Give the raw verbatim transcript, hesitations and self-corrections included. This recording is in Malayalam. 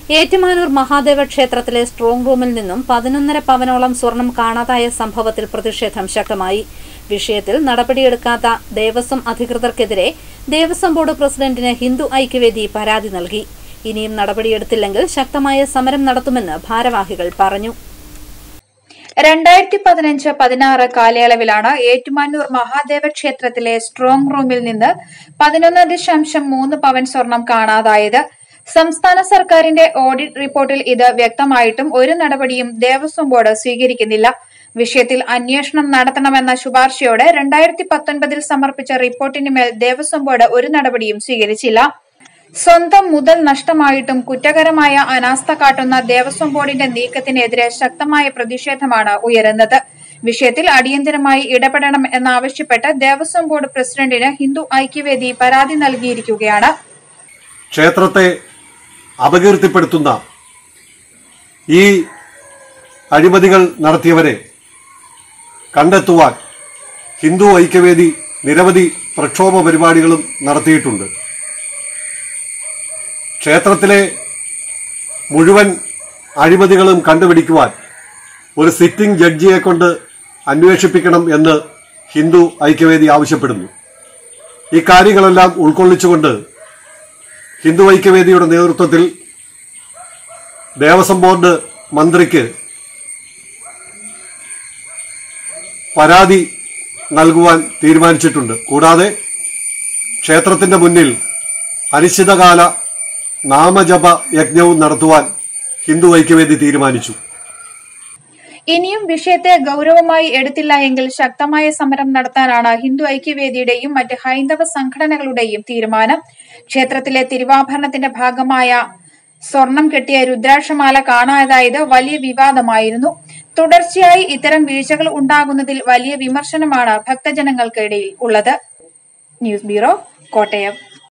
ഏറ്റുമാനൂർ മഹാദേവ ക്ഷേത്രത്തിലെ സ്ട്രോങ് റൂമിൽ നിന്നും പതിനൊന്നര പവനോളം സ്വർണം കാണാതായ സംഭവത്തിൽ പ്രതിഷേധം ശക്തമായി. വിഷയത്തിൽ നടപടിയെടുക്കാത്ത ദേവസ്വം അധികൃതർക്കെതിരെ ദേവസ്വം ബോർഡ് പ്രസിഡന്റിന് ഹിന്ദു ഐക്യവേദി പരാതി നൽകി. ഇനിയും നടപടിയെടുത്തില്ലെങ്കിൽ ശക്തമായ സമരം നടത്തുമെന്ന് ഭാരവാഹികൾ പറഞ്ഞു. രണ്ടായിരത്തി പതിനഞ്ച് പതിനാറ് കാലയളവിലാണ് ഏറ്റുമാനൂർ മഹാദേവ ക്ഷേത്രത്തിലെ സ്ട്രോങ് റൂമിൽ നിന്ന് പതിനൊന്ന് ദശാംശം മൂന്ന് പവൻ സ്വർണം കാണാതായത്. സംസ്ഥാന സർക്കാരിന്റെ ഓഡിറ്റ് റിപ്പോർട്ടിൽ ഇത് വ്യക്തമായിട്ടും ഒരു നടപടിയും ദേവസ്വം ബോർഡ് സ്വീകരിക്കുന്നില്ല. വിഷയത്തിൽ അന്വേഷണം നടത്തണമെന്ന ശുപാർശയോടെ രണ്ടായിരത്തി പത്തൊൻപതിൽ സമർപ്പിച്ച റിപ്പോർട്ടിന് മേൽ ദേവസ്വം ബോർഡ് ഒരു നടപടിയും സ്വീകരിച്ചില്ല. സ്വന്തം മുതൽ നഷ്ടമായിട്ടും കുറ്റകരമായ അനാസ്ഥ കാട്ടുന്ന ദേവസ്വം ബോർഡിന്റെ നീക്കത്തിനെതിരെ ശക്തമായ പ്രതിഷേധമാണ് ഉയരുന്നത്. വിഷയത്തിൽ അടിയന്തരമായി ഇടപെടണം എന്നാവശ്യപ്പെട്ട് ദേവസ്വം ബോർഡ് പ്രസിഡന്റിന് ഹിന്ദു ഐക്യവേദി പരാതി നൽകിയിരിക്കുകയാണ്. ക്ഷേത്രത്തെ അപകീർത്തിപ്പെടുത്തുന്ന ഈ അഴിമതികൾ നടത്തിയവരെ കണ്ടെത്തുവാൻ ഹിന്ദു ഐക്യവേദി നിരവധി പ്രക്ഷോഭ പരിപാടികളും നടത്തിയിട്ടുണ്ട്. ക്ഷേത്രത്തിലെ മുഴുവൻ അഴിമതികളും കണ്ടുപിടിക്കുവാൻ ഒരു സിറ്റിംഗ് ജഡ്ജിയെ കൊണ്ട് അന്വേഷിപ്പിക്കണം എന്ന് ഹിന്ദു ഐക്യവേദി ആവശ്യപ്പെടുന്നു. ഈ കാര്യങ്ങളെല്ലാം ഉൾക്കൊള്ളിച്ചുകൊണ്ട് ഹിന്ദു ഐക്യവേദിയുടെ നേതൃത്വത്തിൽ ദേവസ്വം ബോർഡ് മന്ത്രിക്ക് പരാതി നൽകുവാൻ തീരുമാനിച്ചിട്ടുണ്ട്. കൂടാതെ ക്ഷേത്രത്തിന്റെ മുന്നിൽ അനിശ്ചിതകാല നാമജപ യജ്ഞവും നടത്തുവാൻ ഹിന്ദു ഐക്യവേദി തീരുമാനിച്ചു. ഇനിയും വിഷയത്തെ ഗൌരവമായി എടുത്തില്ല എങ്കിൽ ശക്തമായ സമരം നടത്താനാണ് ഹിന്ദു ഐക്യവേദിയുടെയും മറ്റ് ഹൈന്ദവ സംഘടനകളുടെയും തീരുമാനം. ക്ഷേത്രത്തിലെ തിരുവാഭരണത്തിന്റെ ഭാഗമായ സ്വർണം കെട്ടിയ രുദ്രാക്ഷമാല കാണാതായത് വലിയ വിവാദമായിരുന്നു. തുടർച്ചയായി ഇത്തരം വീഴ്ചകൾ ഉണ്ടാകുന്നതിൽ വലിയ വിമർശനമാണ് ഭക്തജനങ്ങൾക്കിടയിൽ ഉള്ളത്. News bureau, Kottayam.